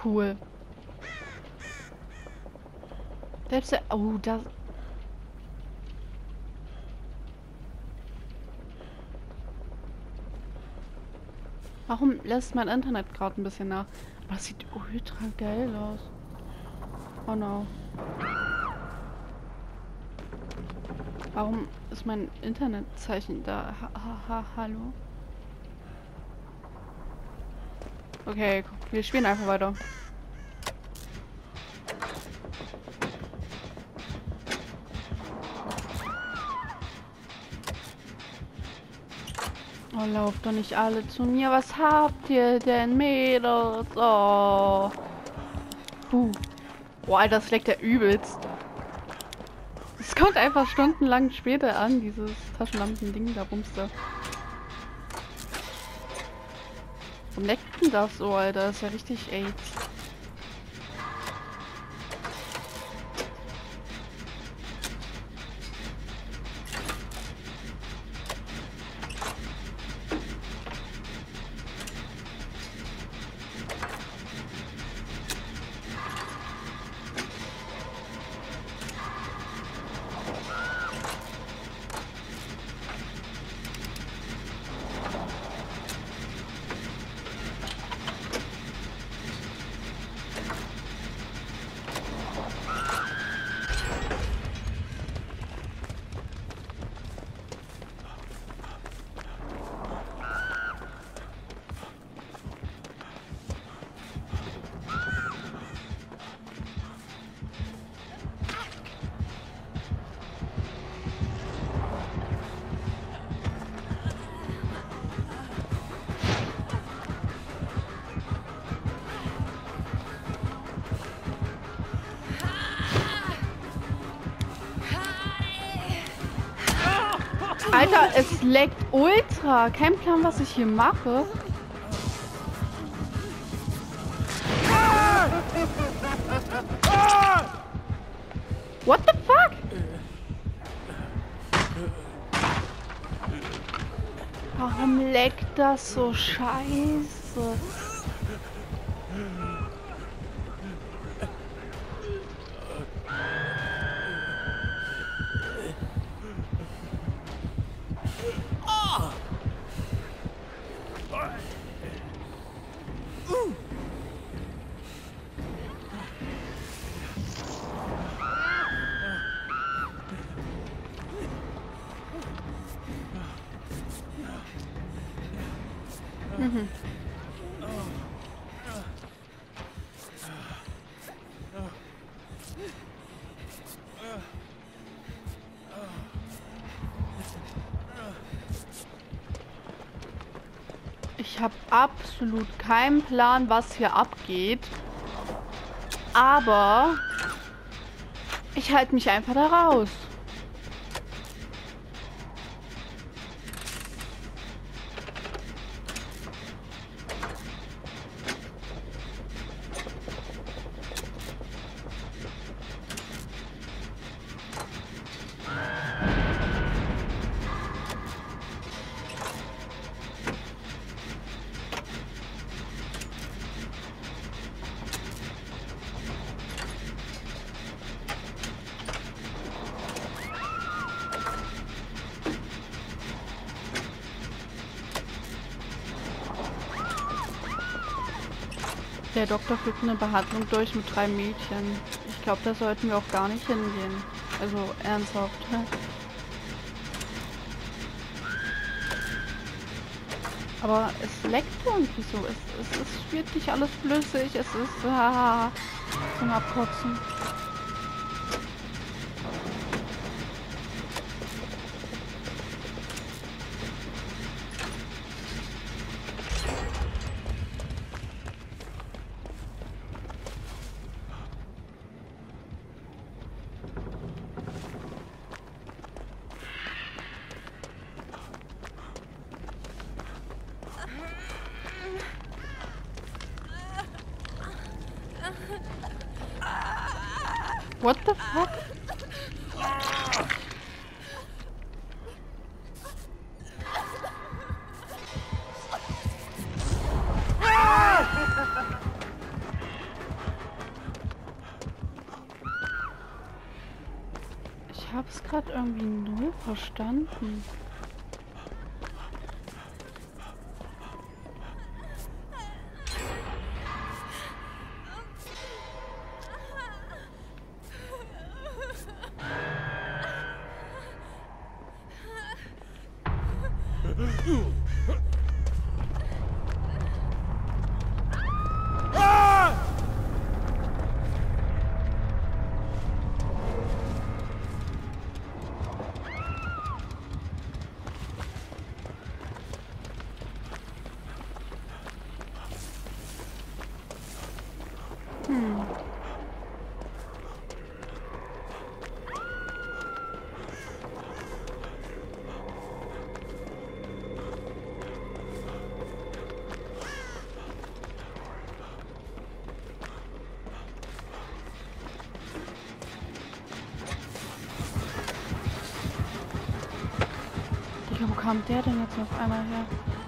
cool. Selbst der... Oh, das... Warum lässt mein Internet gerade ein bisschen nach? Aber das sieht ultra geil aus. Oh no. Warum ist mein Internetzeichen da? Hallo? Okay, wir spielen einfach weiter. Oh, lauft doch nicht alle zu mir. Was habt ihr denn, Mädels? Oh. Boah, Alter, das leckt ja übelst. Es kommt einfach stundenlang später an, dieses Taschenlampen-Ding da bumste. Warum leckt denn das so, Alter? Das ist ja richtig AIDS. Alter, es leckt ultra. Kein Plan, was ich hier mache. What the fuck? Warum leckt das so scheiße? Mhm. Ich habe absolut keinen Plan, was hier abgeht. Aber ich halte mich einfach da raus. Der Doktor führt eine Behandlung durch mit 3 Mädchen. Ich glaube, da sollten wir auch gar nicht hingehen. Also ernsthaft. Aber es leckt irgendwie so. Es ist wirklich alles flüssig. Es ist zum Abkotzen. What the fuck? habe es gerade irgendwie null verstanden. Digga, wo kam der denn jetzt auf einmal her?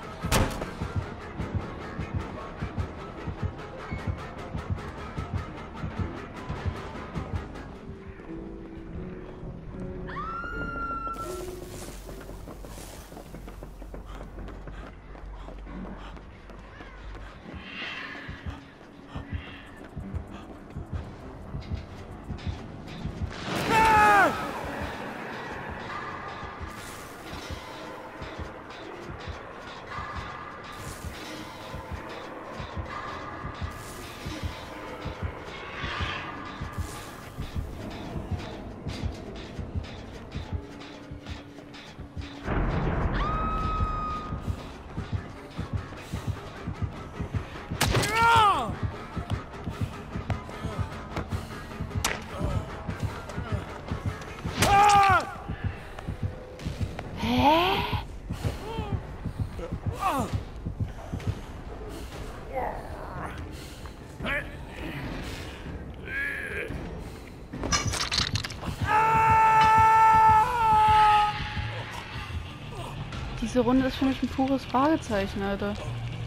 Diese Runde ist für mich ein pures Fragezeichen, Alter.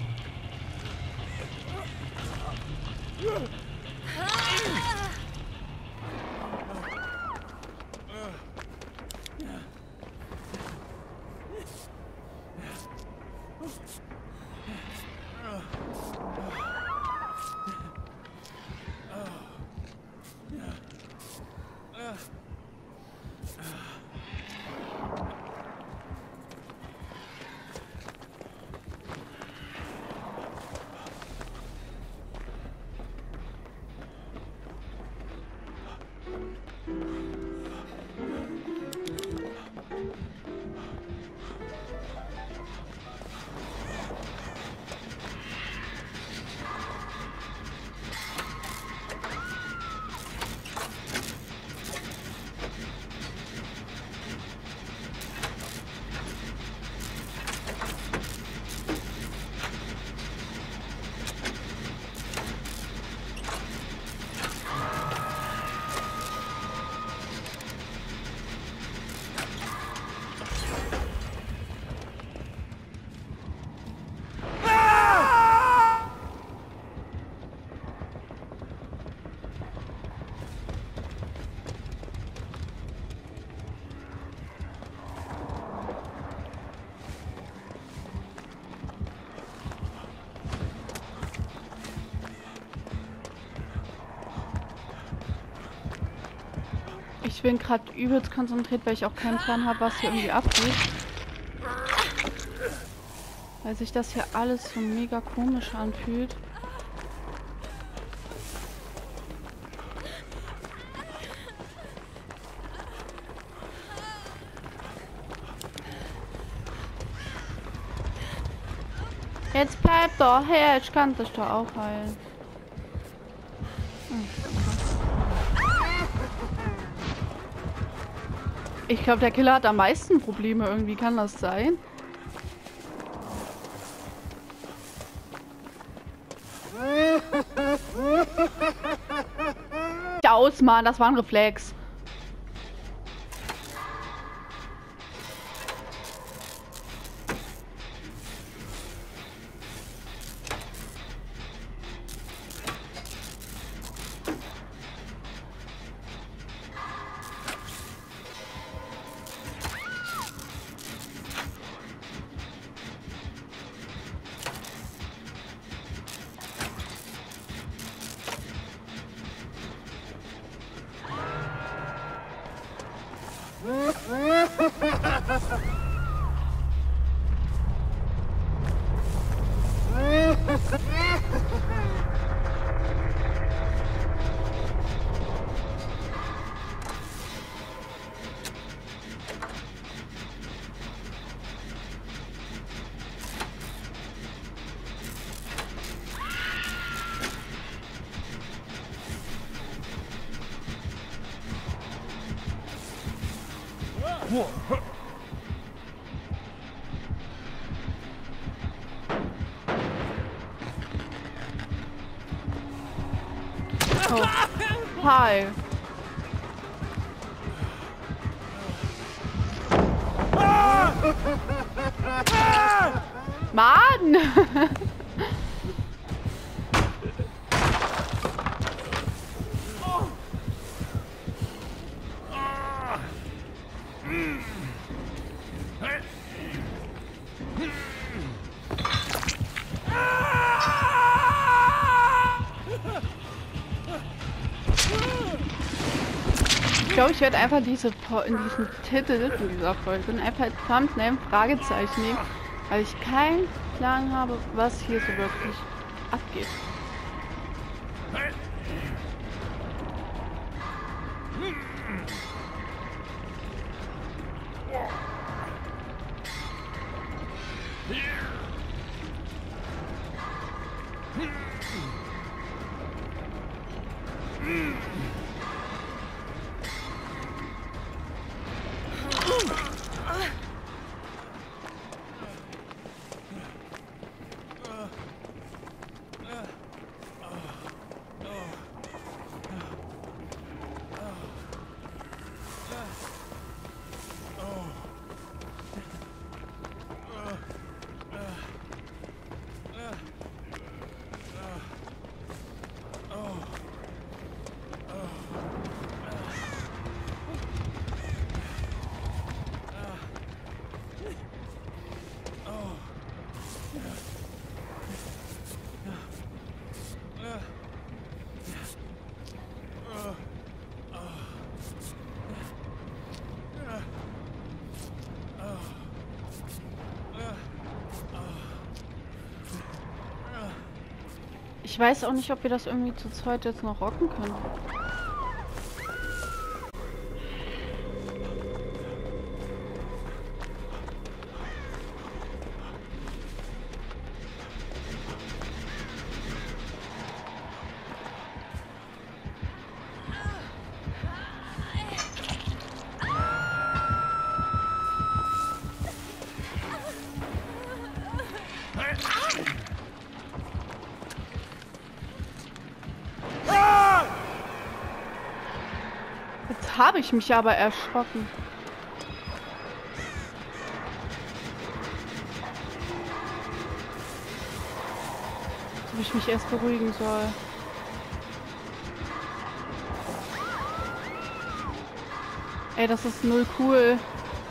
Ich bin gerade übelst konzentriert, weil ich auch keinen Plan habe, was hier irgendwie abgeht. Weil sich das hier alles so mega komisch anfühlt. Jetzt bleib doch her, ich kann dich doch auch heilen. Ich glaube, der Killer hat am meisten Probleme irgendwie. Kann das sein? Ja, aus, Mann. Das war ein Reflex. Oh. Hi. Mann! Ich glaube, ich werde einfach in diesem Titel von dieser Folge einfach als Thumbnail Fragezeichen nehmen, weil ich keinen Plan habe, was hier so wirklich abgeht. Ich weiß auch nicht, ob wir das irgendwie zu zweit jetzt noch rocken können. Jetzt habe ich mich aber erschrocken. Ob ich mich erst beruhigen soll. Ey, das ist null cool.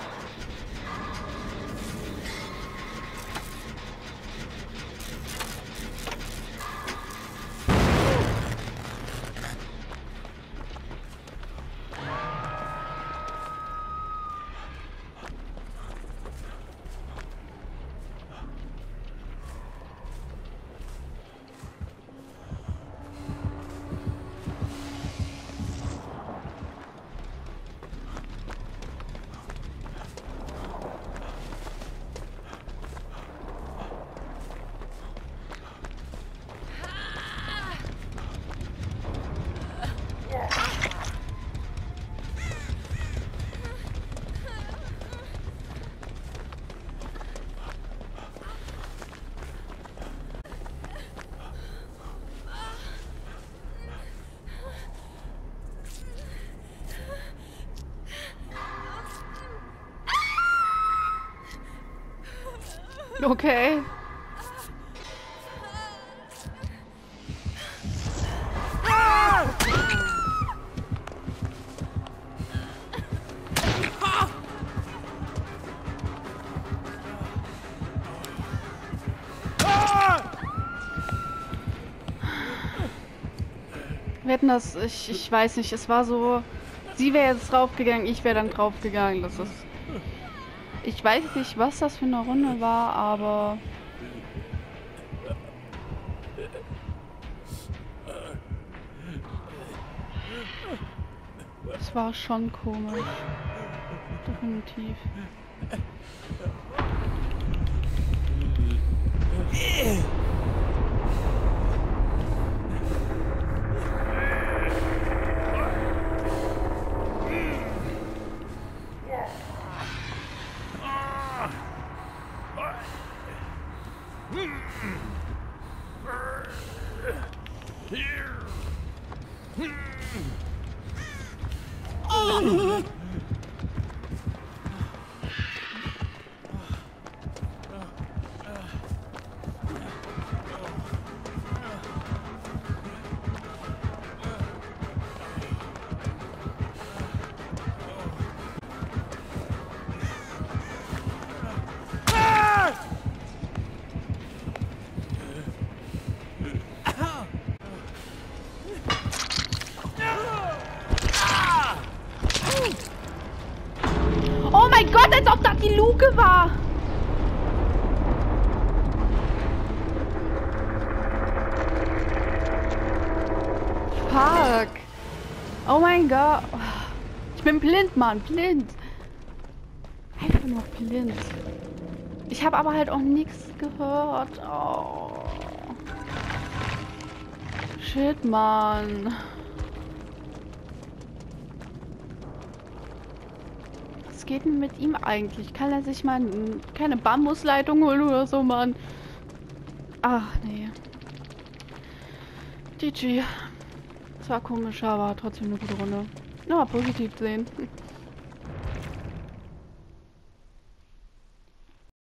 Okay. Wir hätten das, ich weiß nicht, es war so, sie wäre jetzt draufgegangen, ich wäre dann draufgegangen, das ist, ich weiß nicht, was das für eine Runde war, aber es war schon komisch, definitiv. Oh mein Gott, als ob das die Luke war! Fuck! Oh mein Gott! Ich bin blind, Mann, blind! Einfach nur blind. Ich habe aber halt auch nichts gehört. Oh. Shit, Mann. Was geht denn mit ihm eigentlich? Kann er sich mal keine Bambusleitung holen oder so, Mann? Ach, nee. GG. Das war komisch, aber trotzdem eine gute Runde. Ja, positiv sehen.